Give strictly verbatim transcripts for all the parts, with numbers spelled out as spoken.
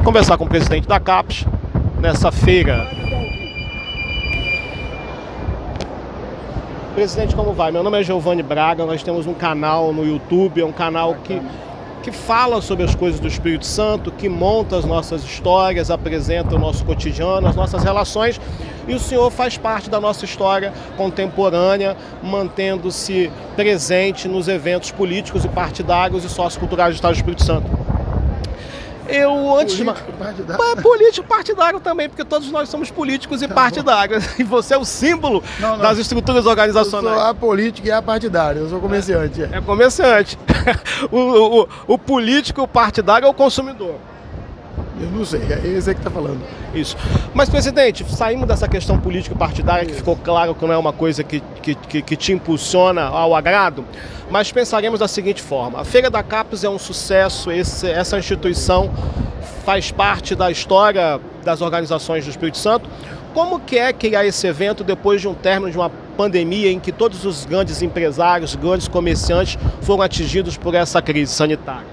conversar com o presidente da CAPES nessa feira. Presidente, como vai? Meu nome é Giovanni Braga, nós temos um canal no YouTube, é um canal que, que fala sobre as coisas do Espírito Santo, que monta as nossas histórias, apresenta o nosso cotidiano, as nossas relações, e o senhor faz parte da nossa história contemporânea, mantendo-se presente nos eventos políticos e partidários e socioculturais do Estado do Espírito Santo. Eu, antes de... Político partidário. É, político partidário também, porque todos nós somos políticos e Tá partidários. Bom. E você é o símbolo não, não. das estruturas organizacionais. Eu sou apolítico e apartidário, eu sou comerciante. É, é comerciante. o, o, o político e o partidário é o consumidor. Eu não sei, é esse é que está falando. Isso. Mas, presidente, saímos dessa questão político-partidária, que ficou claro que não é uma coisa que, que, que, que te impulsiona ao agrado, mas pensaremos da seguinte forma. A Feira da CAPES é um sucesso, esse, essa instituição faz parte da história das organizações do Espírito Santo. Como que é criar esse evento depois de um término de uma pandemia em que todos os grandes empresários, grandes comerciantes foram atingidos por essa crise sanitária?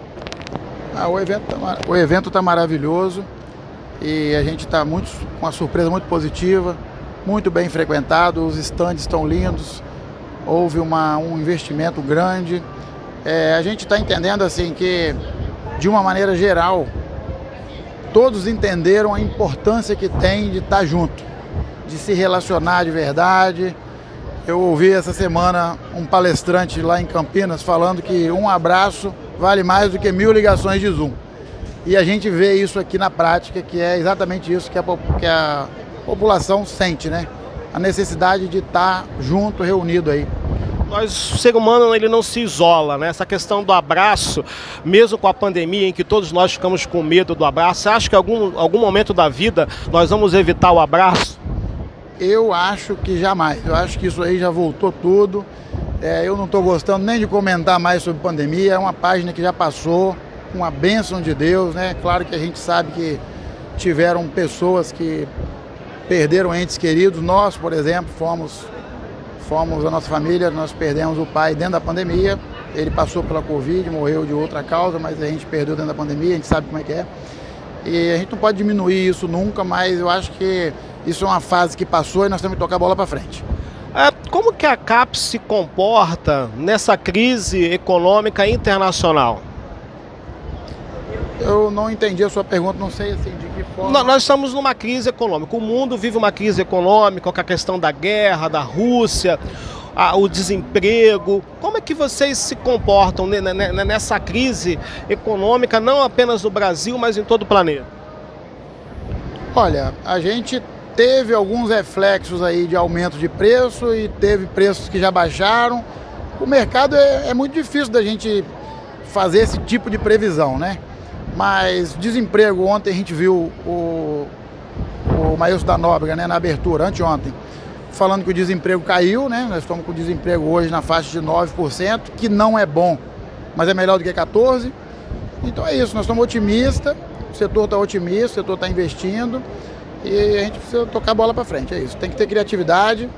Ah, o evento tá, o evento tá maravilhoso e a gente está muito com uma surpresa muito positiva, muito bem frequentado, os estandes estão lindos, houve uma, um investimento grande. É, a gente está entendendo assim que, de uma maneira geral, todos entenderam a importância que tem de estar junto, de se relacionar de verdade. Eu ouvi essa semana um palestrante lá em Campinas falando que um abraço vale mais do que mil ligações de Zoom. E a gente vê isso aqui na prática, que é exatamente isso que a, que a população sente, né? A necessidade de estar junto, reunido aí. Nós, o ser humano, ele não se isola, né? Essa questão do abraço, mesmo com a pandemia em que todos nós ficamos com medo do abraço, você acha que em algum, algum momento da vida nós vamos evitar o abraço? Eu acho que jamais. Eu acho que isso aí já voltou tudo. É, eu não estou gostando nem de comentar mais sobre pandemia, é uma página que já passou, uma bênção de Deus, né? Claro que a gente sabe que tiveram pessoas que perderam entes queridos, nós, por exemplo, fomos, fomos a nossa família, nós perdemos o pai dentro da pandemia, ele passou pela Covid, morreu de outra causa, mas a gente perdeu dentro da pandemia, a gente sabe como é que é. E a gente não pode diminuir isso nunca, mas eu acho que isso é uma fase que passou e nós temos que tocar a bola para frente. Como que a CAPES se comporta nessa crise econômica internacional? Eu não entendi a sua pergunta, não sei assim, de que forma... Nós estamos numa crise econômica, o mundo vive uma crise econômica com a questão da guerra, da Rússia, a, o desemprego. Como é que vocês se comportam nessa crise econômica, não apenas no Brasil, mas em todo o planeta? Olha, a gente... teve alguns reflexos aí de aumento de preço e teve preços que já baixaram. O mercado é, é muito difícil da gente fazer esse tipo de previsão, né? Mas desemprego, ontem a gente viu o, o Maílson da Nóbrega, né, na abertura, anteontem, falando que o desemprego caiu, né? Nós estamos com o desemprego hoje na faixa de nove por cento, que não é bom, mas é melhor do que quatorze por cento. Então é isso, nós estamos otimistas, o setor está otimista, o setor está investindo. E a gente precisa tocar a bola para frente, é isso. Tem que ter criatividade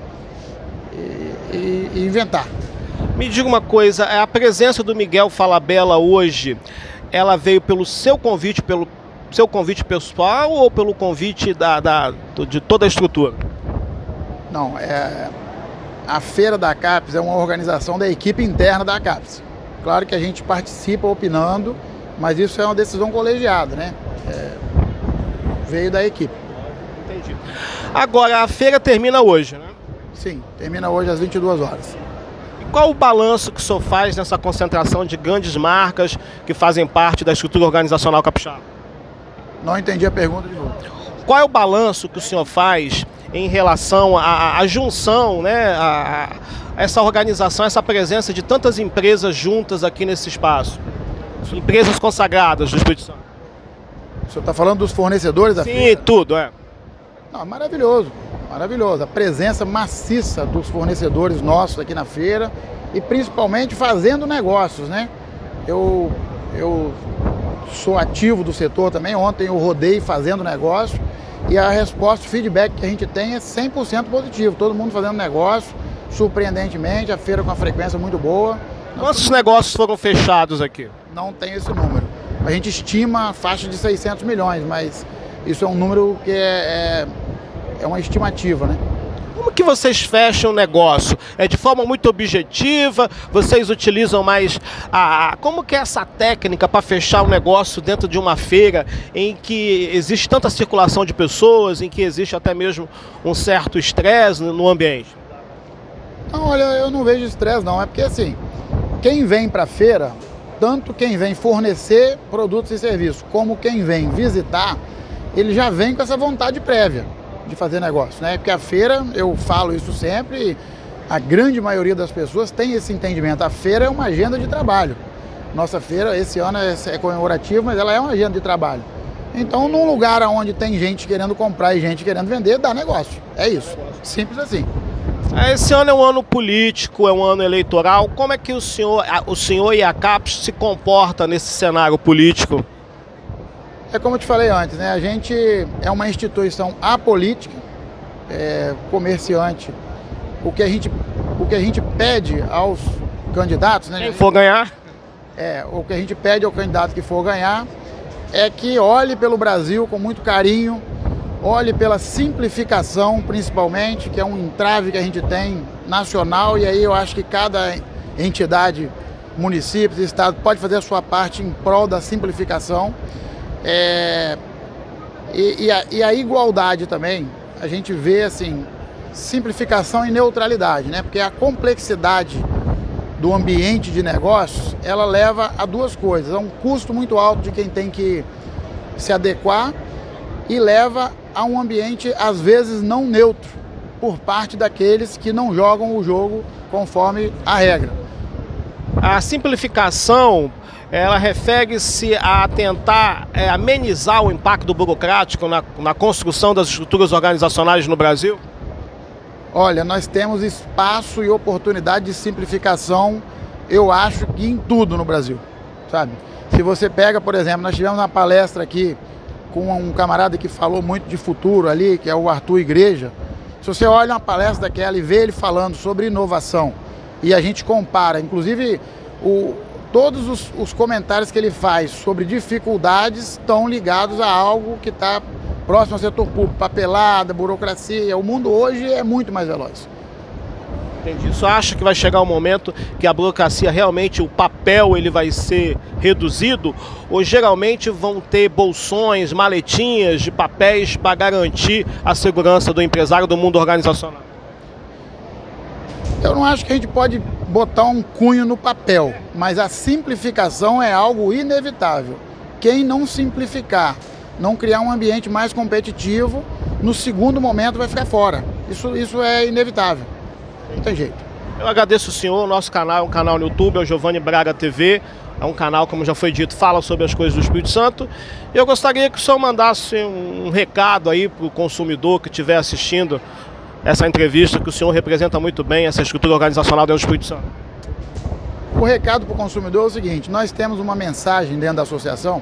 e, e, e inventar. Me diga uma coisa, a presença do Miguel Falabella hoje, ela veio pelo seu convite, pelo seu convite pessoal ou pelo convite da, da, de toda a estrutura? Não, é, a Feira da CAPES é uma organização da equipe interna da CAPES. Claro que a gente participa opinando, mas isso é uma decisão colegiada, né? É, veio da equipe. Entendi. Agora, a feira termina hoje, né? Sim, termina hoje às vinte e duas horas. E qual o balanço que o senhor faz nessa concentração de grandes marcas que fazem parte da estrutura organizacional capixaba? Não entendi a pergunta de novo. Qual é o balanço que o senhor faz em relação à, à junção, né, a, a essa organização, essa presença de tantas empresas juntas aqui nesse espaço? Empresas consagradas do Espírito Santo. O senhor está falando dos fornecedores da Sim, feira? Sim, tudo, é. Não, maravilhoso, maravilhoso. A presença maciça dos fornecedores nossos aqui na feira e principalmente fazendo negócios, né? Eu, eu sou ativo do setor também, ontem eu rodei fazendo negócio e a resposta, o feedback que a gente tem é cem por cento positivo. Todo mundo fazendo negócio, surpreendentemente, a feira com uma frequência muito boa. Quantos negócios foram fechados aqui? Não tem esse número. a gente estima a faixa de seiscentos milhões, mas isso é um número que é, é, é uma estimativa, né? Como que vocês fecham o negócio? É de forma muito objetiva? Vocês utilizam mais a... Como que é essa técnica para fechar o negócio dentro de uma feira em que existe tanta circulação de pessoas, em que existe até mesmo um certo estresse no ambiente? Não, olha, eu não vejo estresse não, é porque assim, quem vem para a feira, tanto quem vem fornecer produtos e serviços, como quem vem visitar, ele já vem com essa vontade prévia de fazer negócio, né? Porque a feira, eu falo isso sempre, a grande maioria das pessoas tem esse entendimento. A feira é uma agenda de trabalho. Nossa feira, esse ano é, é comemorativo, mas ela é uma agenda de trabalho. Então, num lugar onde tem gente querendo comprar e gente querendo vender, dá negócio. É isso. Simples assim. Esse ano é um ano político, é um ano eleitoral. Como é que o senhor, o senhor e a CAPES se comporta nesse cenário político? É como eu te falei antes, né? A gente é uma instituição apolítica, é, comerciante. O que, a gente, o que a gente pede aos candidatos, né? Quem for ganhar? É, o que a gente pede ao candidato que for ganhar é que olhe pelo Brasil com muito carinho, olhe pela simplificação, principalmente, que é um entrave que a gente tem nacional, e aí eu acho que cada entidade, município, estado, pode fazer a sua parte em prol da simplificação. É, e, e, a, e a igualdade também, a gente vê assim, simplificação e neutralidade, né? Porque a complexidade do ambiente de negócios, ela leva a duas coisas, a um custo muito alto de quem tem que se adequar e leva a um ambiente às vezes não neutro por parte daqueles que não jogam o jogo conforme a regra. A simplificação, ela refere-se a tentar é, amenizar o impacto burocrático na, na construção das estruturas organizacionais no Brasil? Olha, nós temos espaço e oportunidade de simplificação, eu acho que em tudo no Brasil, sabe? Se você pega, por exemplo, nós tivemos uma palestra aqui com um camarada que falou muito de futuro ali, que é o Arthur Igreja. Se você olha uma palestra daquela e vê ele falando sobre inovação, e a gente compara, inclusive o... todos os, os comentários que ele faz sobre dificuldades estão ligados a algo que está próximo ao setor público, papelada, burocracia. O mundo hoje é muito mais veloz. Entendi. Só acha que vai chegar um momento que a burocracia realmente, o papel ele vai ser reduzido? Ou geralmente vão ter bolsões, maletinhas de papéis para garantir a segurança do empresário do mundo organizacional? Eu não acho que a gente pode botar um cunho no papel, mas a simplificação é algo inevitável. Quem não simplificar, não criar um ambiente mais competitivo, no segundo momento vai ficar fora. Isso, isso é inevitável, não tem jeito. Eu agradeço o senhor, o nosso canal é um canal no YouTube, é o Giovanni Braga T V, é um canal, como já foi dito, fala sobre as coisas do Espírito Santo. E eu gostaria que o senhor mandasse um recado aí para o consumidor que estiver assistindo essa entrevista, que o senhor representa muito bem essa estrutura organizacional dentro do Espírito Santo. O recado para o consumidor é o seguinte: nós temos uma mensagem dentro da associação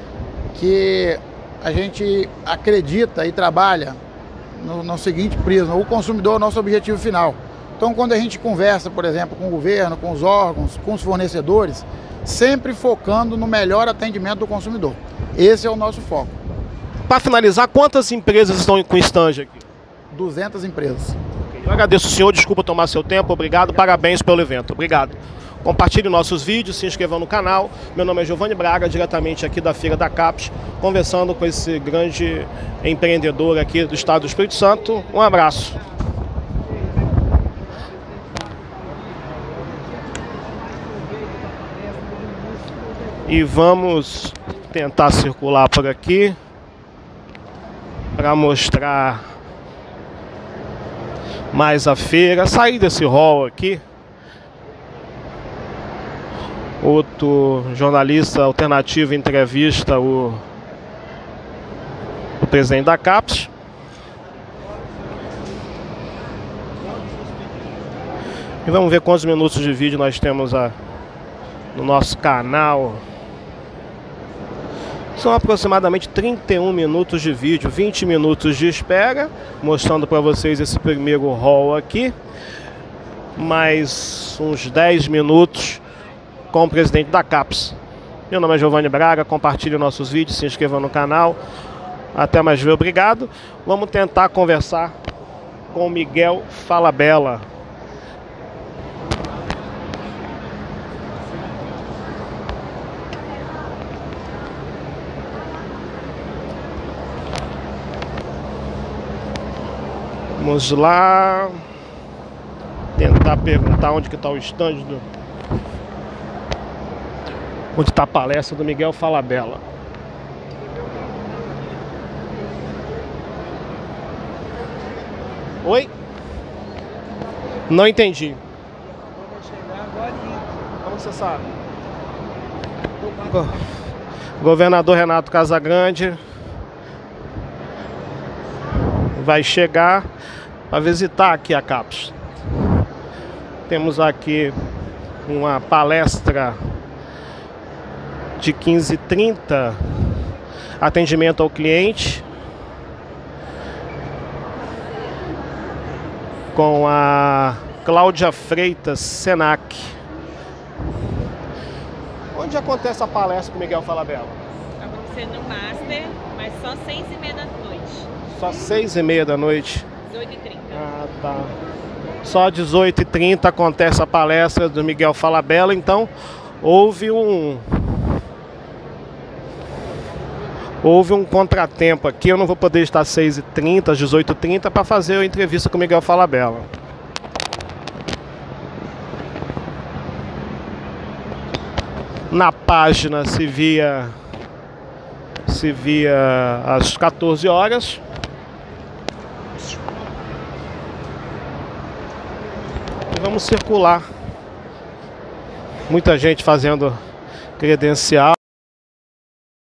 que a gente acredita e trabalha no, no seguinte prisma: o consumidor é o nosso objetivo final. Então, quando a gente conversa, por exemplo, com o governo, com os órgãos, com os fornecedores, sempre focando no melhor atendimento do consumidor. Esse é o nosso foco. Para finalizar, quantas empresas estão com stand aqui? duzentas empresas. Eu agradeço o senhor, desculpa tomar seu tempo, obrigado, parabéns pelo evento, obrigado. Compartilhe nossos vídeos, se inscreva no canal. Meu nome é Giovanni Braga, diretamente aqui da Feira da CAPES, conversando com esse grande empreendedor aqui do estado do Espírito Santo. Um abraço. E vamos tentar circular por aqui para mostrar mais a feira. Sair desse hall aqui. Outro jornalista alternativo entrevista o, o presidente da CAPES. E vamos ver quantos minutos de vídeo nós temos a, no nosso canal. São aproximadamente trinta e um minutos de vídeo, vinte minutos de espera, mostrando para vocês esse primeiro hall aqui. Mais uns dez minutos com o presidente da CAPES. Meu nome é Giovanni Braga, compartilhe nossos vídeos, se inscreva no canal. Até mais ver, obrigado. Vamos tentar conversar com o Miguel Falabella. Vamos lá tentar perguntar onde que está o stand do... onde está a palestra do Miguel Falabella. Oi? Não entendi. Como você sabe? Go- Governador Renato Casagrande vai chegar para visitar aqui a CAPES. Temos aqui uma palestra de quinze e trinta, atendimento ao cliente, com a Cláudia Freitas, Senac. Onde acontece a palestra com o Miguel Falabella? Está acontecendo no Master, mas só seis e meia da noite. Só seis e meia da noite? dezoito e trinta. Ah, tá. Só dezoito e trinta acontece a palestra do Miguel Falabella, então houve um... Houve um contratempo aqui, eu não vou poder estar às seis e trinta, às dezoito e trinta para fazer a entrevista com o Miguel Falabella. Na página se via se via às quatorze horas. E vamos circular. Muita gente fazendo credencial.